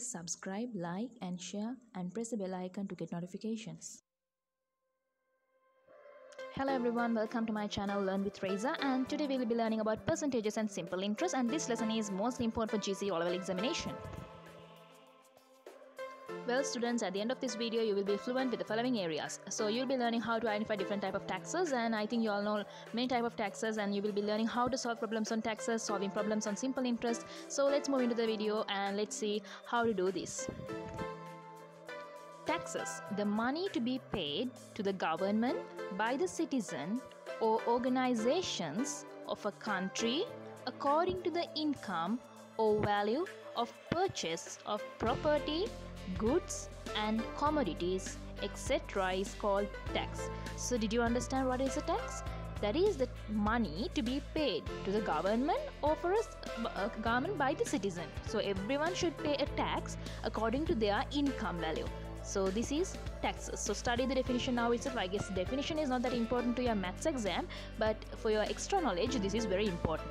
Please subscribe, like and share and press the bell icon to get notifications. Hello everyone, welcome to my channel Learn with Reza, and today we will be learning about percentages and simple interest, and this lesson is mostly important for GCE O-level examination. Well students, at the end of this video you will be fluent with the following areas. So you will be learning how to identify different type of taxes, and I think you all know many type of taxes, and you will be learning how to solve problems on taxes, solving problems on simple interest. So let's move into the video and let's see how to do this. Taxes: the money to be paid to the government by the citizen or organizations of a country according to the income or value of purchase of property, goods and commodities, etc. is called tax. So did you understand what is a tax? That is the money to be paid to the government or for a government by the citizen. So everyone should pay a tax according to their income value. So this is taxes. So study the definition now itself. I guess definition is not that important to your maths exam, but for your extra knowledge this is very important.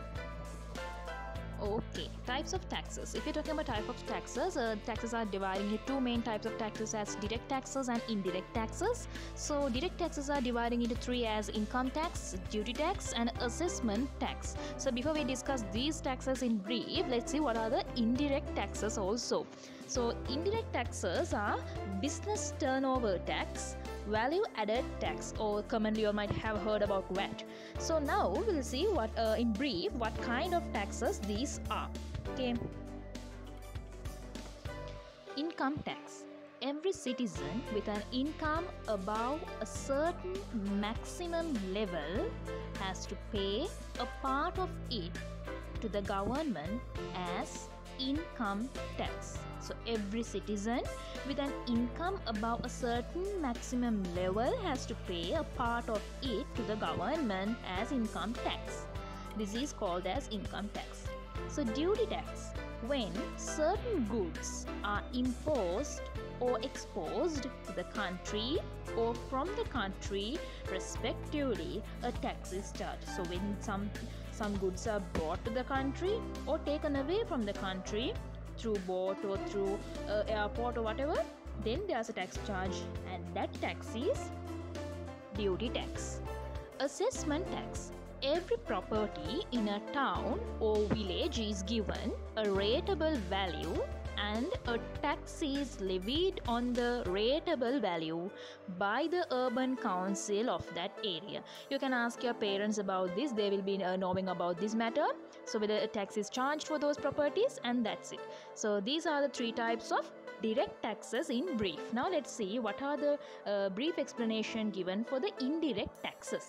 Okay, types of taxes. If you're talking about type of taxes, taxes are divided into two main types of taxes as direct taxes and indirect taxes. So direct taxes are dividing into three as income tax, duty tax and assessment tax. So before we discuss these taxes in brief, let's see what are the indirect taxes also. So indirect taxes are business turnover tax, value added tax, or commonly you might have heard about VAT. So now we'll see what in brief what kind of taxes these are. Okay. Income tax. Every citizen with an income above a certain maximum level has to pay a part of it to the government as income tax. So every citizen with an income above a certain maximum level has to pay a part of it to the government as income tax. This is called as income tax. So duty tax. When certain goods are imposed or exposed to the country or from the country respectively, a tax is charged. So when some goods are brought to the country or taken away from the country through boat or through airport or whatever, then there's a tax charge, and that tax is duty tax. Assessment tax. Every property in a town or village is given a rateable value, and a tax is levied on the rateable value by the urban council of that area. You can ask your parents about this, they will be knowing about this matter. So whether a tax is charged for those properties, and that's it. So these are the three types of direct taxes in brief. Now let's see what are the brief explanation given for the indirect taxes.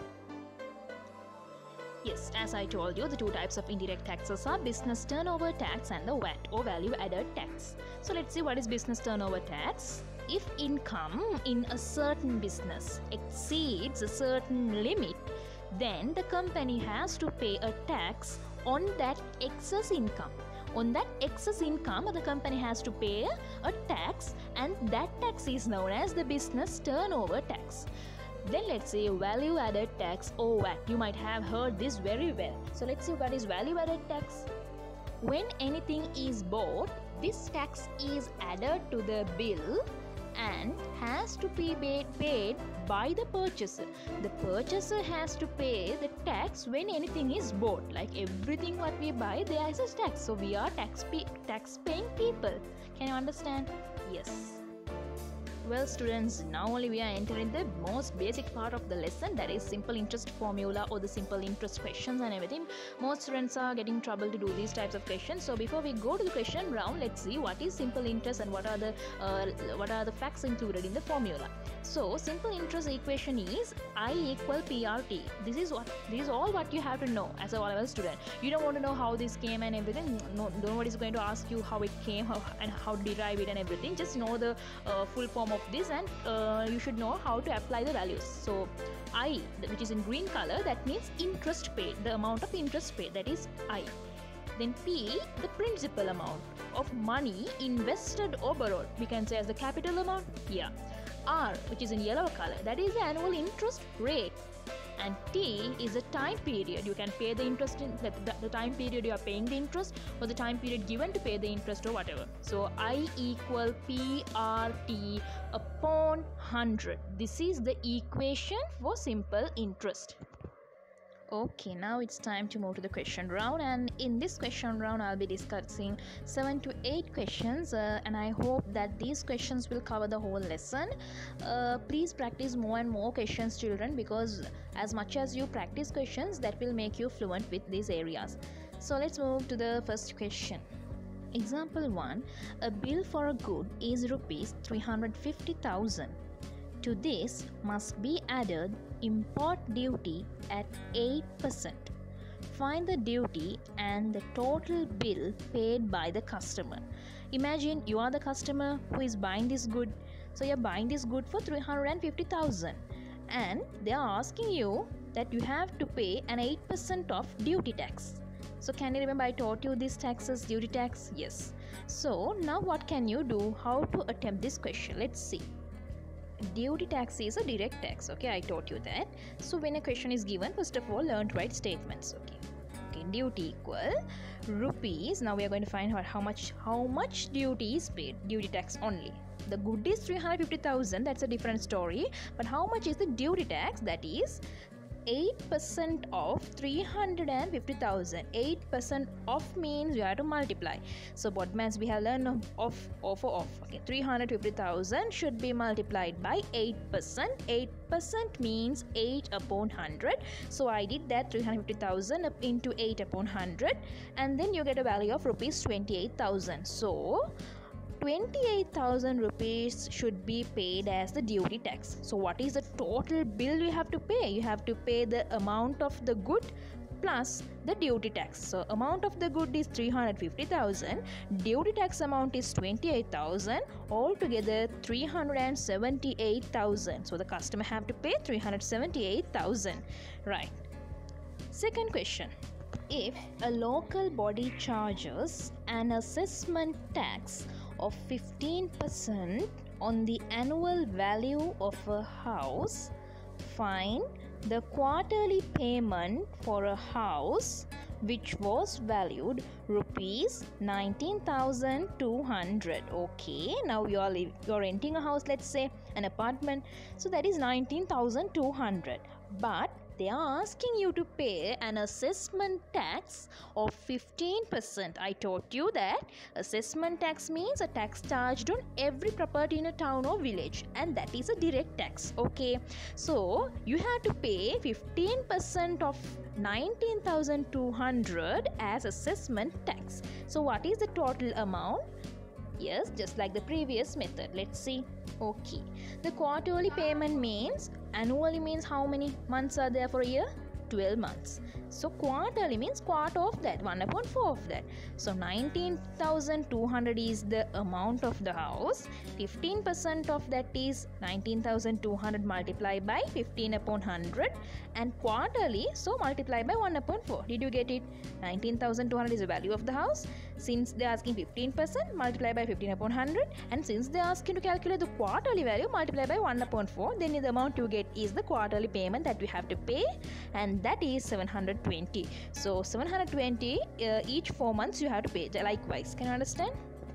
Yes, as I told you, the two types of indirect taxes are business turnover tax and the VAT or value added tax. So let's see what is business turnover tax. If income in a certain business exceeds a certain limit, then the company has to pay a tax on that excess income. On that excess income, the company has to pay a tax, and that tax is known as the business turnover tax. Then let's say value added tax or VAT. You might have heard this very well. So let's see what is value added tax. When anything is bought, this tax is added to the bill and has to be paid by the purchaser. The purchaser has to pay the tax when anything is bought. Like everything what we buy, there is a tax. So we are tax paying people. Can you understand? Yes. Well students, now only we are entering the most basic part of the lesson, that is simple interest formula or the simple interest questions and everything. Most students are getting trouble to do these types of questions. So before we go to the question round, let's see what is simple interest and what are the facts included in the formula. So simple interest equation is I equal PRT. This is all what you have to know as a O-level student. You don't want to know how this came and everything. No, nobody is going to ask you how it came, how to derive it and everything. Just know the full form of this, and you should know how to apply the values. So I, which is in green color, that means interest paid, the amount of interest paid, that is I. Then P, the principal amount of money invested or borrowed, we can say as the capital amount. Yeah. R, which is in yellow color, that is the annual interest rate. and T is a time period. You can pay the interest in the time period you are paying the interest, or the time period given to pay the interest, or whatever. So I equal PRT upon 100. This is the equation for simple interest. Okay, now it's time to move to the question round, and in this question round I'll be discussing 7 to 8 questions, and I hope that these questions will cover the whole lesson. Please practice more and more questions, children, because as much as you practice questions, that will make you fluent with these areas. So let's move to the first question. Example 1. A bill for a good is rupees 350,000. To this must be added import duty at 8%. Find the duty and the total bill paid by the customer. Imagine you are the customer who is buying this good. So you're buying this good for 350,000, and they are asking you that you have to pay an 8% of duty tax. So can you remember I taught you these taxes, duty tax? Yes. So now what can you do? How to attempt this question? Let's see. Duty tax is a direct tax. Okay, I taught you that. So when a question is given, first of all, learn to write statements. Okay, duty equal rupees. Now we are going to find out how much duty is paid. Duty tax only. The good is 350,000. That's a different story. But how much is the duty tax? That is 8% of 350,000. 8% of means you have to multiply. So what means we have learned of. Okay, 350,000 should be multiplied by 8%. 8% means 8 upon 100. So I did that, 350,000 up into 8 upon 100, and then you get a value of rupees 28,000. So 28,000 rupees should be paid as the duty tax. So what is the total bill you have to pay? You have to pay the amount of the good plus the duty tax. So amount of the good is 350,000, duty tax amount is 28,000, altogether 378,000. So the customer have to pay 378,000. Right. Second question. If a local body charges an assessment tax of 15% on the annual value of a house, find the quarterly payment for a house which was valued rupees 19,200. Okay, now you're renting a house, let's say an apartment, so that is 19,200, but they are asking you to pay an assessment tax of 15%. I taught you that assessment tax means a tax charged on every property in a town or village, and that is a direct tax. Okay, so you have to pay 15% of 19,200 as assessment tax. So what is the total amount? Yes, just like the previous method. Let's see. Okay, the quarterly payment means, annually means how many months are there for a year? 12 months. So quarterly means quarter of that, 1 upon 4 of that. So 19,200 is the amount of the house. 15% of that is 19,200 multiplied by 15 upon 100, and quarterly, so multiply by 1 upon 4. Did you get it? 19,200 is the value of the house. Since they are asking 15%, multiply by 15 upon 100, and since they are asking to calculate the quarterly value, multiply by 1 upon 4, then the amount you get is the quarterly payment that we have to pay, and that is 720. So 720 each 4 months you have to pay. Likewise, can you understand?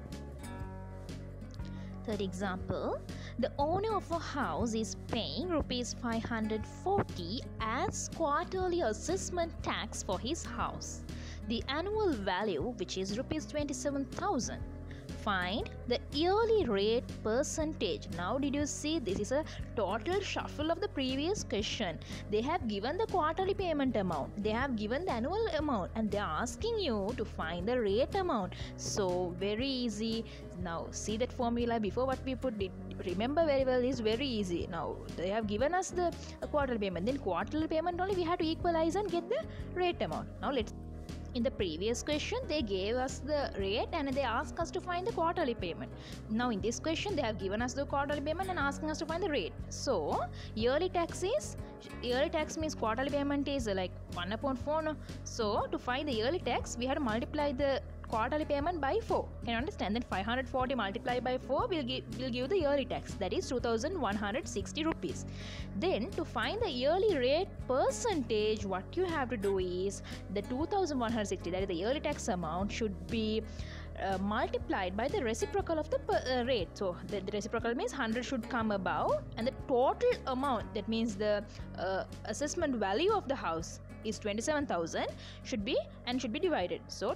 Third example, the owner of a house is paying rupees 540 as quarterly assessment tax for his house. The annual value, which is rupees 27,000. Find the yearly rate percentage. Now did you see, this is a total shuffle of the previous question. They have given the quarterly payment amount, they have given the annual amount, and they are asking you to find the rate amount. So very easy. Now see that formula before, what we put it, remember very well, is very easy. Now they have given us the quarterly payment, then quarterly payment only we have to equalize and get the rate amount. Now let's, in the previous question they gave us the rate and they asked us to find the quarterly payment. Now in this question they have given us the quarterly payment and asking us to find the rate. So yearly tax means quarterly payment is like 1 upon 4. No? So to find the yearly tax we have to multiply the quarterly payment by 4. Can you understand? Then 540 multiplied by 4 will give the yearly tax, that is 2160 rupees. Then to find the yearly rate percentage, what you have to do is the 2160, that is the yearly tax amount, should be multiplied by the reciprocal of the rate. So the reciprocal means 100 should come above, and the total amount, that means the assessment value of the house is 27,000 should be divided. So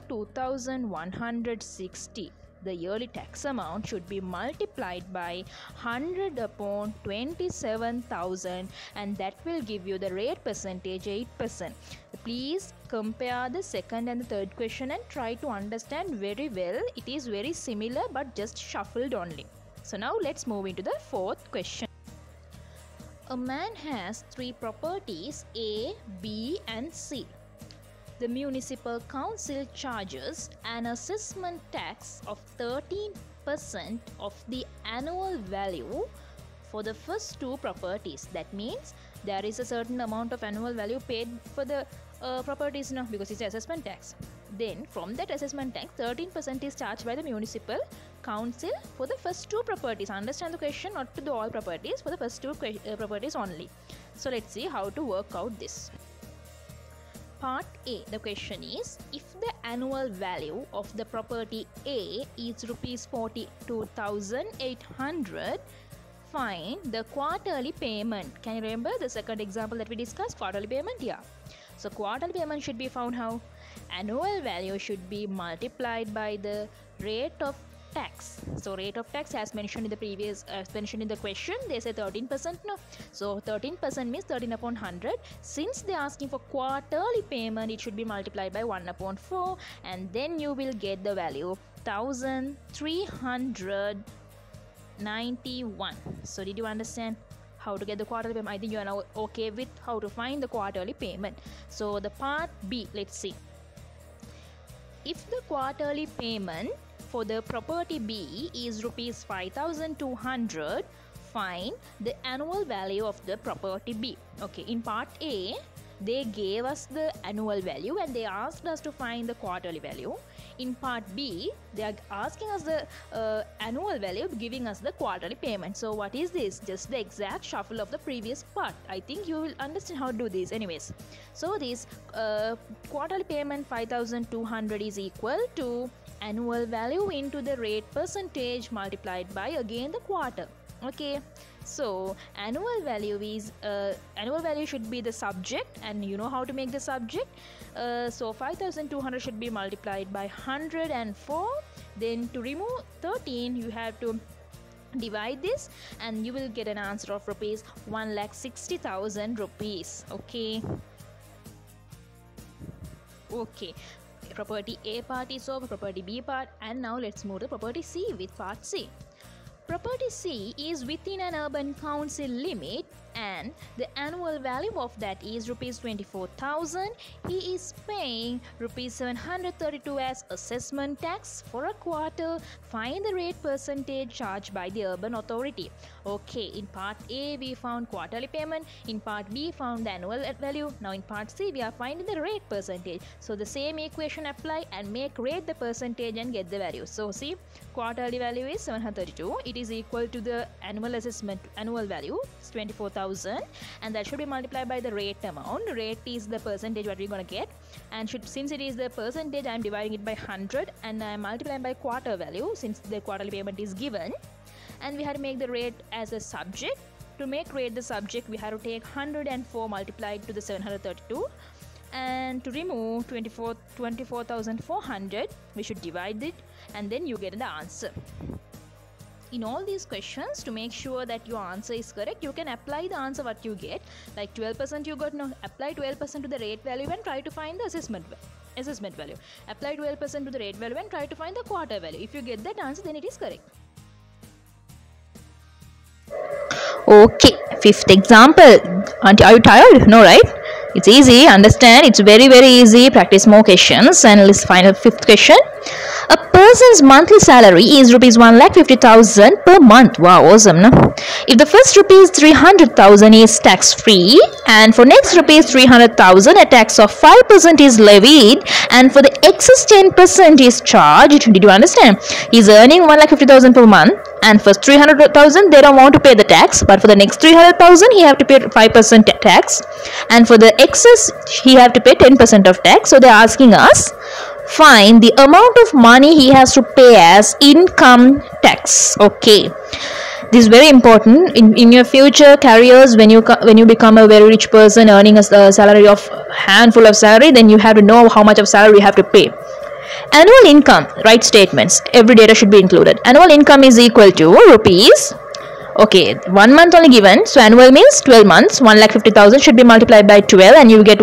2160, the yearly tax amount, should be multiplied by 100 upon 27,000, and that will give you the rate percentage 8%. Please compare the second and the third question and try to understand very well. It is very similar but just shuffled only. So now let's move into the fourth question. A man has 3 properties A, B and C. The municipal council charges an assessment tax of 13% of the annual value for the first 2 properties. That means there is a certain amount of annual value paid for the properties now, because it's assessment tax. Then from that assessment tax, 13% is charged by the municipal council for the first 2 properties. Understand the question, not to the all properties, for the first 2 properties only. So let's see how to work out this. Part A, the question is, if the annual value of the property A is rupees 42,800, find the quarterly payment. Can you remember the second example that we discussed, quarterly payment? Yeah. So quarterly payment should be found how? Annual value should be multiplied by the rate of tax. So rate of tax, as mentioned in the previous, as mentioned in the question, they say 13%. No, so 13% means 13 upon 100. Since they are asking for quarterly payment, it should be multiplied by 1 upon 4, and then you will get the value 1,391. So did you understand how to get the quarterly payment? I think you are now okay with how to find the quarterly payment. So the part B, let's see. If the quarterly payment for the property B is rupees 5,200, find the annual value of the property B. Okay, in part A, they gave us the annual value and they asked us to find the quarterly value. In part B, they are asking us the annual value, giving us the quarterly payment. So what is this? Just the exact shuffle of the previous part. I think you will understand how to do this anyways. So this quarterly payment 5,200 is equal to annual value into the rate percentage multiplied by again the quarter. Okay, so annual value should be the subject, and you know how to make the subject. So 5,200 should be multiplied by 104. Then to remove 13, you have to divide this, and you will get an answer of rupees 1,60,000 rupees. Okay. Property A part is over, property B part, and now let's move to property C with part C. Property C is within an urban council limit and the annual value of that is rupees 24,000. He is paying rupees 732 as assessment tax for a quarter. Find the rate percentage charged by the urban authority. Okay, in part A we found quarterly payment, in part B found the annual value. Now in part C we are finding the rate percentage. So the same equation apply and make rate the percentage and get the value. So see, quarterly value is 732. It is equal to the annual assessment annual value, it's 24,000, and that should be multiplied by the rate amount. Rate is the percentage what we're going to get, and since it is the percentage, I am dividing it by 100 and I am multiplying by quarter value since the quarterly payment is given, and we have to make the rate as a subject. To make rate the subject, we have to take 104 multiplied to the 732, and to remove 24,400 we should divide it, and then you get the answer. In all these questions, to make sure that your answer is correct, you can apply the answer what you get. Like 12% you got, now apply 12% to the rate value and try to find the assessment value. Apply 12% to the rate value and try to find the quarter value. If you get that answer, then it is correct. Okay, fifth example. Are you tired? No, right? It's easy, understand. It's very, very easy. Practice more questions. And let's final fifth question. A person's monthly salary is rupees 1,50,000 per month. Wow, awesome, no? If the first rupees 300,000 is tax free, and for next rupees 300,000 a tax of 5% is levied, and for the excess 10% is charged. Did you understand? He's earning 1,50,000 per month, and for 300,000 they don't want to pay the tax, but for the next 300,000 he have to pay 5% tax, and for the excess he have to pay 10% of tax. So they're asking us, find the amount of money he has to pay as income tax. Okay, this is very important in your future careers. When you become a very rich person earning a salary of handful of salary, then you have to know how much of salary you have to pay. Annual income, write statements. Every data should be included. Annual income is equal to rupees. Okay, 1 month only given, so annual means 12 months. 1,50,000 should be multiplied by 12, and you get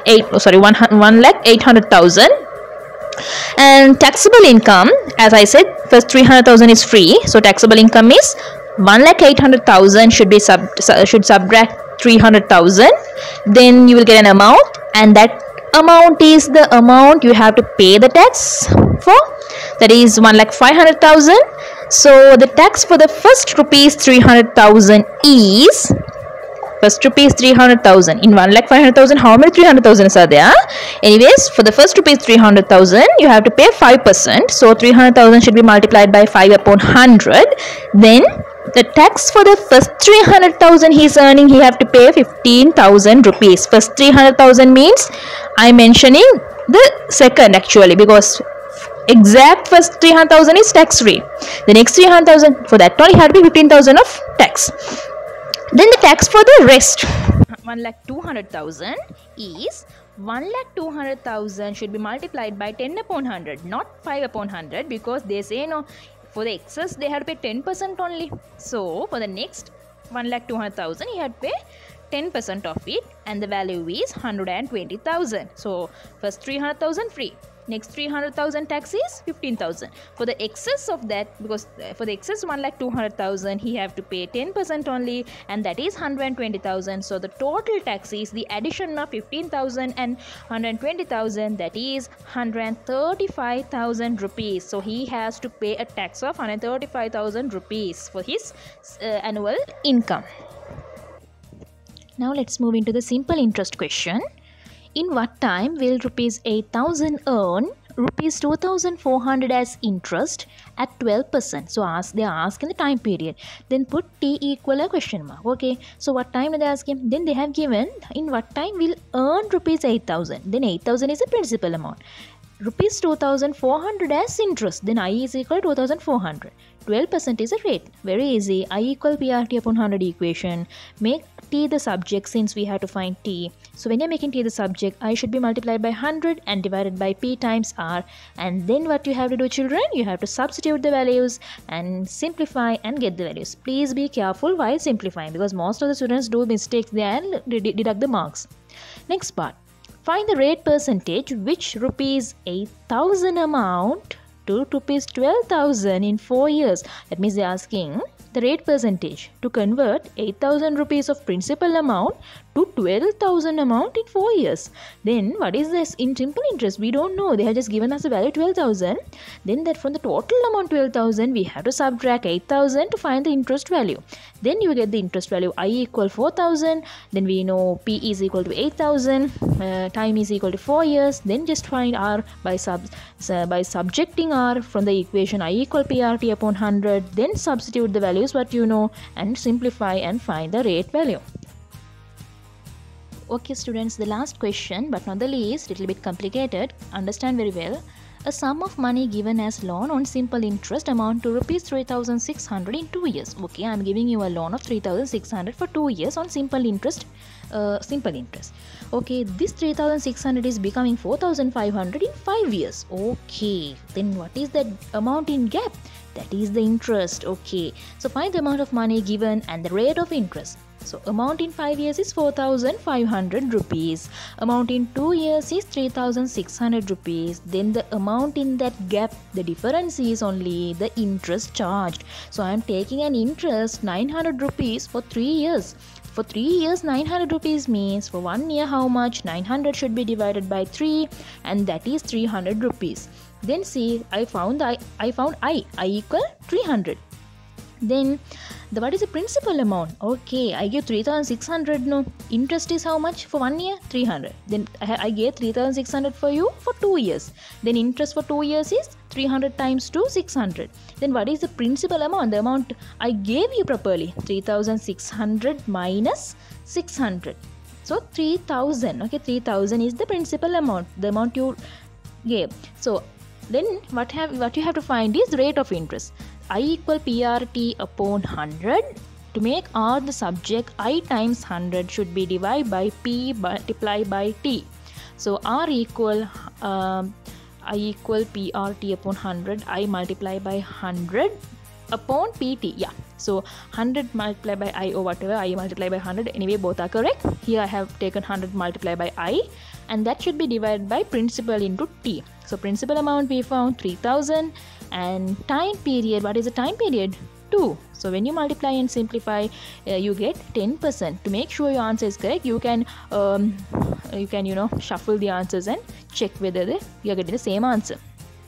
1,800,000. And taxable income, as I said, first 300,000 is free, so taxable income is 1,800,000 should subtract 300,000, then you will get an amount, and that amount is the amount you have to pay the tax for, that is 1,500,000. So the tax for the first rupees 300,000 is first rupees 300,000 in 1,500,000. How many 300,000s are there? Anyways, for the first rupees 300,000 you have to pay 5%, so 300,000 should be multiplied by 5 upon 100. Then the tax for the first 300,000 he is earning, he have to pay 15,000 rupees. First 300,000 means I am mentioning the second actually, because exact first 300,000 is tax free. The next 300,000, for that only have to be 15,000 of tax. Then the tax for the rest 1,200,000 is 1,200,000 should be multiplied by 10 upon 100, not 5 upon 100, because they say no, for the excess they have to pay 10% only. So for the next 1,200,000 he had to pay 10% of it, and the value is 120,000. So first 300,000 free, next 300,000 tax is 15,000. For the excess of that, because for the excess 1,200,000 he have to pay 10% only, and that is 120,000. So the total tax is the addition of 15,000 and 120,000, that is 135,000 rupees. So he has to pay a tax of 135,000 rupees for his annual income. Now let's move into the simple interest question. In what time will rupees 8,000 earn rupees 2,400 as interest at 12%? So they are asking the time period. Then put t equal a question mark. Okay, so what time are they asking? Then they have given in what time will earn rupees 8,000. Then 8,000 is a principal amount. Rupees 2,400 as interest. Then I is equal to 2,400. 12% is a rate. Very easy. I equal PRT upon 100 equation. Make t the subject since we have to find t. So when you're making t the subject, I should be multiplied by 100 and divided by p times r. And then what you have to do, children? You have to substitute the values and simplify and get the values. Please be careful while simplifying, because most of the students do mistakes there and deduct the marks. Next part. Find the rate percentage which rupees 8,000 amount to rupees 12,000 in 4 years. That means they are asking the rate percentage to convert 8,000 rupees of principal amount to 12,000 amount in 4 years. Then what is this in simple interest? We don't know. They have just given us a value 12,000. Then that from the total amount 12,000 we have to subtract 8,000 to find the interest value. Then you get the interest value I equal 4,000. Then we know P is equal to 8,000. Time is equal to 4 years. Then just find R by subjecting R from the equation I equal PRT upon 100. Then substitute the values what you know and simplify and find the rate value. Okay students, the last question but not the least, little bit complicated. Understand very well. A sum of money given as loan on simple interest amount to rupees 3,600 in 2 years. Okay, I am giving you a loan of 3,600 for 2 years on simple interest. Okay, this 3,600 is becoming 4,500 in 5 years. Okay, then what is that amount in gap? That is the interest. Okay, so find the amount of money given and the rate of interest. So amount in 5 years is 4,500 rupees. Amount in 2 years is 3,600 rupees. Then the amount in that gap, the difference is only the interest charged. So I am taking an interest 900 rupees for 3 years. For 3 years 900 rupees means for 1 year how much? 900 should be divided by 3, and that is 300 rupees. Then see, I found I equal 300. Then what is the principal amount? Okay, I give 3600. No, interest is how much for 1 year? 300. Then I gave 3600 for you for 2 years. Then interest for 2 years is 300 times 2, 600. Then what is the principal amount? The amount I gave you properly, 3600 minus 600. So 3000. Okay, 3000 is the principal amount, the amount you gave. So then what you have to find is rate of interest. I equal PRT upon 100. To make R the subject, I times 100 should be divided by P multiplied by T. So R equal I equal PRT upon 100. I multiply by 100 upon PT. Yeah. So 100 multiplied by I or whatever. I multiply by 100. Anyway, both are correct. Here I have taken 100 multiplied by I, and that should be divided by principal into T. So principal amount we found 3000, and time period, what is the time period? 2. So when you multiply and simplify, you get 10%. To make sure your answer is correct, you can shuffle the answers and check whether you are getting the same answer.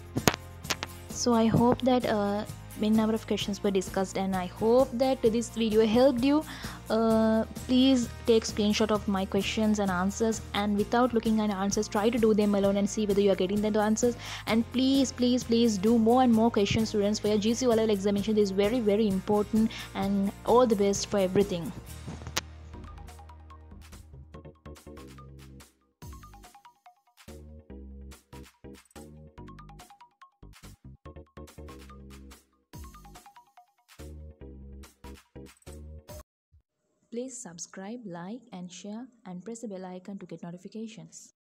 So I hope that many number of questions were discussed, and I hope that this video helped you. Please take screenshot of my questions and answers, and without looking at answers, try to do them alone and see whether you are getting the answers. And please do more and more questions, students, for your GC level examination. This is very, very important, and all the best for everything. Please subscribe, like and share, and press the bell icon to get notifications.